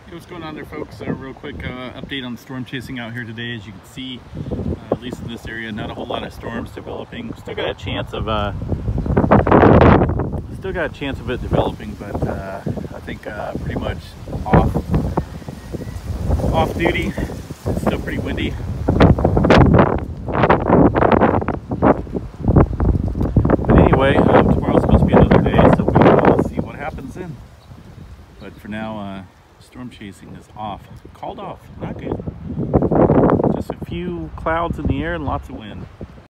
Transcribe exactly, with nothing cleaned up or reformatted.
Hey, what's going on there, folks? A uh, real quick uh, update on storm chasing out here today. As you can see, uh, at least in this area, not a whole lot of storms developing. Still got a chance of uh, still got a chance of it developing, but uh, I think uh, pretty much off off duty. It's still pretty windy. But anyway, um, tomorrow's supposed to be another day, so we'll see what happens then. But for now, uh, storm chasing is off. Called off. Not good. Just a few clouds in the air and lots of wind.